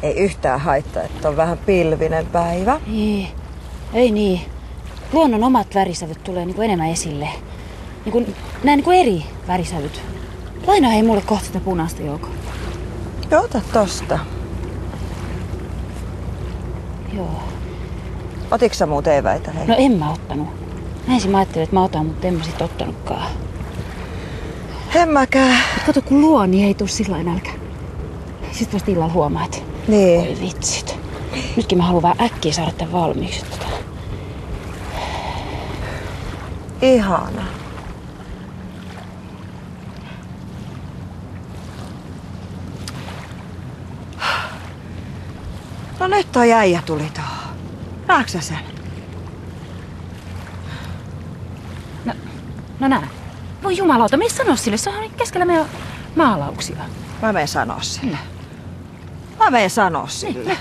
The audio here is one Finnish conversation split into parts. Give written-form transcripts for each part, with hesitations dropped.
Ei yhtään haittaa, että on vähän pilvinen päivä. Ei niin. Luonnon omat värisävyt tulee niinku enemmän esille. Nämä niinku eri värisävyt. Lainaa ei mulle kohta sitä punaista, Jouko. Joo, ota tosta. Joo. Otitko sä muut eväitä? Hei? No en mä ottanut. Näin mä ajattelin, että mä otan, mutta en mä sit ottanutkaan. En mäkään. Kato, kun luo, niin ei tuu sillä nälkä. Sitten vasta illalla huomaa, että niin. Oi vitsit. Nytkin mä haluan vähän äkkiä saada tämän valmiiksi. Ihana. No nyt toi äijä tuli tuohon. Näetkö sä sen? No nää. Voi jumalauta, me ei sano sille. Se on keskellä meidän maalauksia. Mä menen sanoa sille. Mä menen sanoa sille.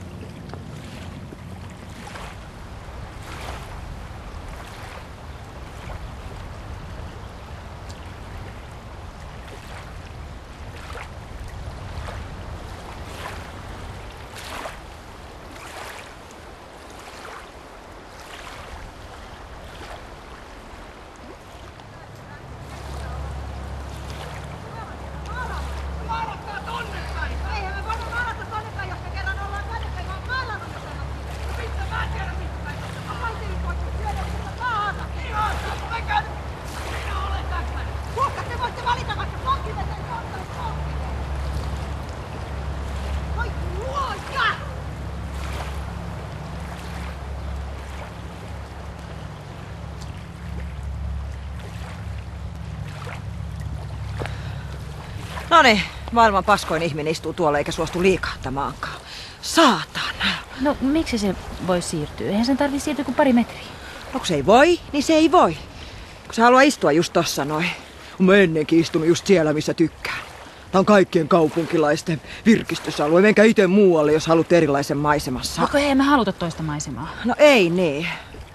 Noniin, maailman paskoin ihminen istuu tuolla eikä suostu liikahtamaankaan. Saatana! No miksi se voi siirtyä? Eihän sen tarvitse siirtyä kuin pari metriä. No kun se ei voi, niin se ei voi. Kun se haluaa istua just tossa noin. Mä ennenkin istunut just siellä, missä tykkään. Tää on kaikkien kaupunkilaisten virkistysalue. Menkää ite muualle, jos haluat erilaisen maisemassa. No ei me haluta toista maisemaa. No ei niin.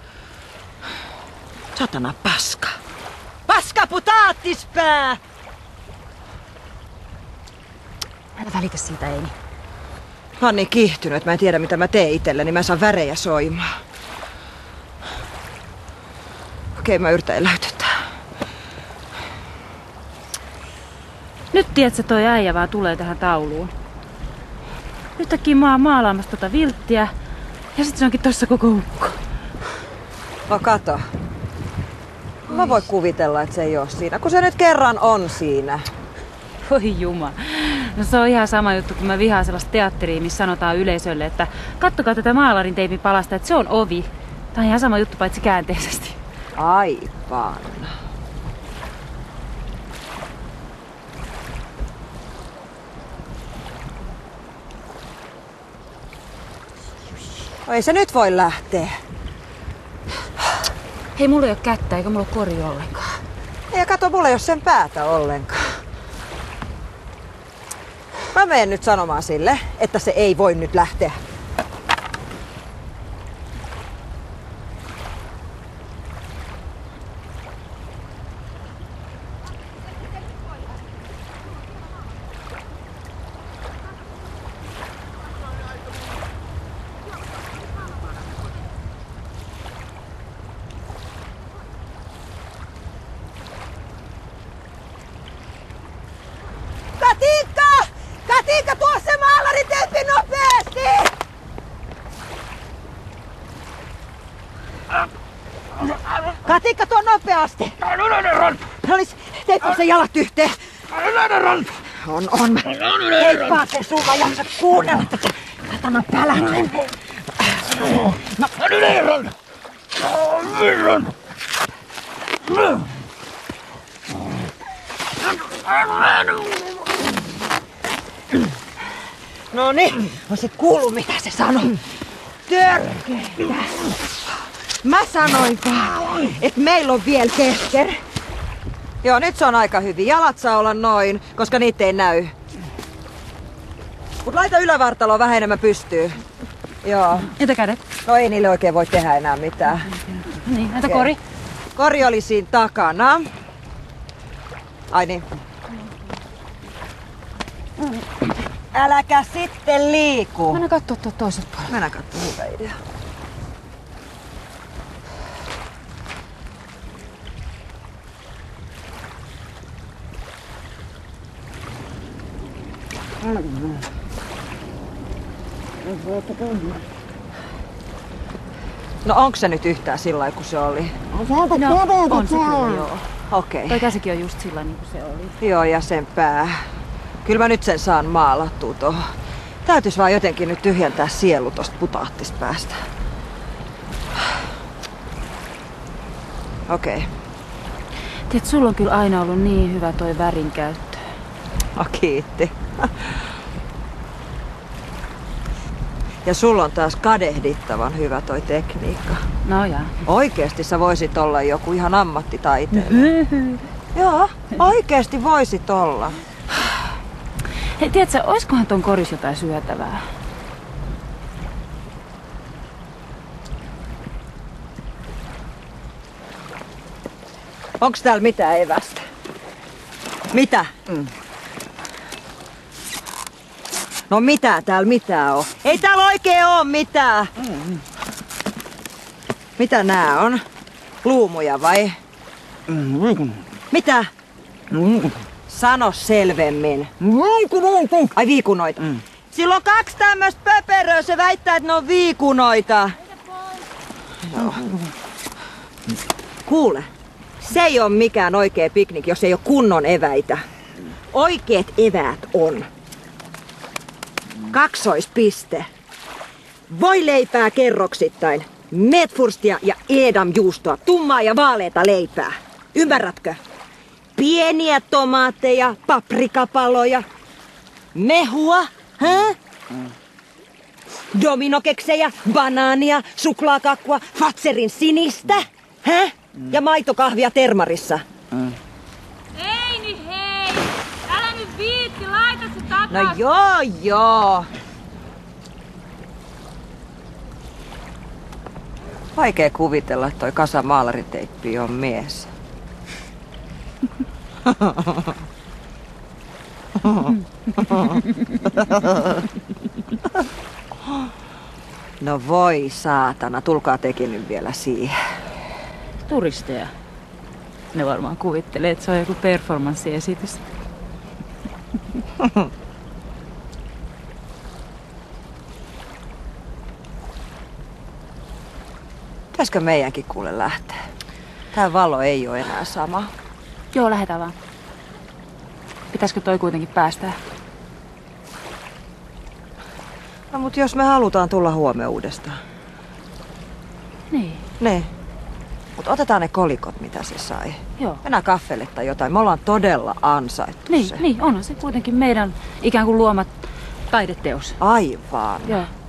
Satana paska. Paska putaattispää! Älä välitä siitä, Eini. Mä oon niin kiihtynyt, että mä en tiedä mitä mä teen itselleni. Niin mä saan värejä soimaan. Okei, mä yritän eläytyttää. Nyt tiedätkö, toi äijä vaan tulee tähän tauluun. Yhtäkkiä mä oon maalaamassa tota vilttiä. Ja sit se onkin tossa koko ukko. No kato. Mä voin kuvitella, että se ei oo siinä, kun se nyt kerran on siinä. Voi juma. No se on ihan sama juttu, kun mä vihaan sellaista teatteria, missä sanotaan yleisölle, että kattokaa tätä maalarin teipin palasta, että se on ovi. Tää on ihan sama juttu, paitsi käänteisesti. Aivan. No ei se nyt voi lähteä. Hei, mulla ei oo kättä, eikä mulla oo kori ollenkaan. Ja kato, mulla ei oo sen päätä ollenkaan. Mä menen nyt sanomaan sille, että se ei voi nyt lähteä. Katinka, tuo se maalariteipi nopeasti! Katinka, tuo nopeasti! No niin, teipä sen jalat yhteen. On. Heippaa sen sulla, jaksa kuunnella tätä satanan pälän. No. No niin, on se kuulu mitä se sanoi. Törkeitä. Mä sanoin vaan, että meillä on vielä kesken. Joo, nyt se on aika hyvin. Jalat saa olla noin, koska niitä ei näy. Mut laita ylävartaloa vähän enemmän pystyy. Joo. Entä kädet? No ei niille oikein voi tehdä enää mitään. Niin, entä kori? Kori oli siinä takana. Ai niin. Äläkä sitten liiku. Mennään kattoo tuo toiset puolet. Mennään kattoo, hyvä idea. No onko se nyt yhtään sillä kuin se oli? No, on se kyllä, joo. Okei. Toi käsikin on just sillä niin kuin se oli. Joo, ja sen pää. Kyllä mä nyt sen saan maalattua tohon. Täytyis vaan jotenkin nyt tyhjentää sielu tosta putahttispäästä. Okei. Tiedät, sulla on kyllä aina ollut niin hyvä toi värinkäyttö. Kiitti. Ja sulla on taas kadehdittavan hyvä toi tekniikka. No jaa. Oikeesti sä voisit olla joku ihan ammattitaiteilija. Joo, oikeesti voisit olla. Hei, tiedätkö, oiskohan ton koris jotain syötävää? Onks täällä mitään evästä? Mitä? No mitä täällä mitään on? Ei täällä oikein oo mitään. Mitä nää on? Luumuja vai? Mitä? Sano selvemmin. Ai viikunoita. Sillä on 2 tämmöstä pöperöä, se väittää, että ne on viikunoita. Joo. Kuule, se ei ole mikään oikea piknik, jos ei ole kunnon eväitä. Oikeet eväät on. Kaksoispiste. Voileipää kerroksittain. Metfurstia ja edamjuustoa. Tummaa ja vaaleita leipää. Ymmärrätkö? Pieniä tomaatteja, paprikapaloja. Mehua. Dominokeksejä, banaania, suklaakakkua, Fatserin sinistä. Ja maitokahvia termarissa. Ei niin hei! Älä nyt viitti, laita se takas! No joo. Vaikea kuvitella, että toi kasa maalariteippi on mies. No voi saatana, tulkaa tekin nyt vielä siihen. Turisteja. Ne varmaan kuvittelee, että se on joku performanssiesitys. Pitäisikö meidänkin kuule lähteä? Tää valo ei ole enää sama. Joo, lähdetään vaan. Pitäisikö toi kuitenkin päästää? No mut jos me halutaan tulla huomenna uudestaan. Niin. Ne. Mut otetaan ne kolikot, mitä se sai. Joo. Mennään kaffelle tai jotain. Me ollaan todella ansaittu se. Niin, onhan se kuitenkin meidän ikään kuin luoma taideteos. Aivan. Joo.